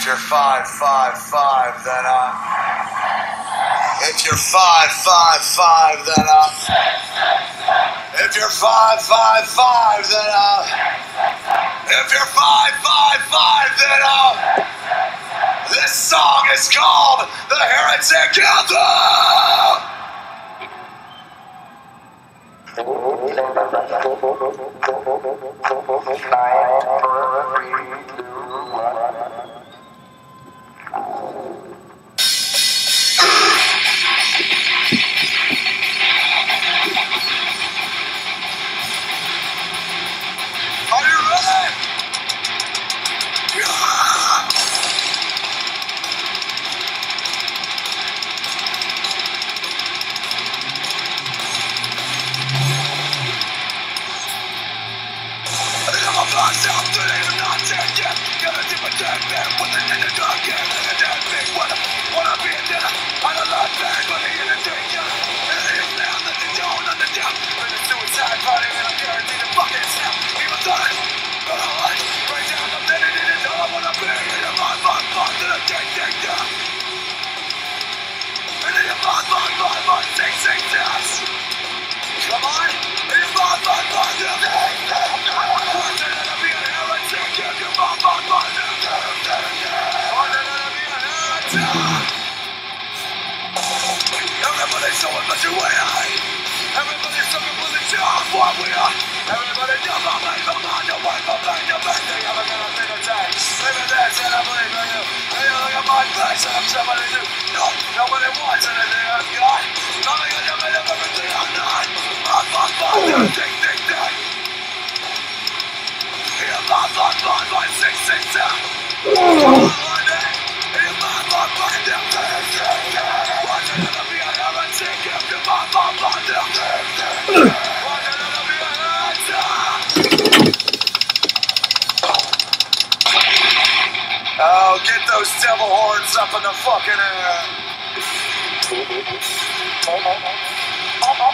If you're 555, then if you're 555, then if you're 555, then if you're 555, then this song is called The Heretic Anthem! Everybody's so infatuated. Everybody's so completely off what we are. Everybody jump on me, come on, you wait for me, you bet they ever gonna be the day. Even this, and I believe in you. And you look at my face, and I'm somebody new. No, nobody wants anything I've got. Nothing in the middle of everything I'm not. I'm ding, ding, ding. You're my 666. Oh, get those devil horns up in the fucking air.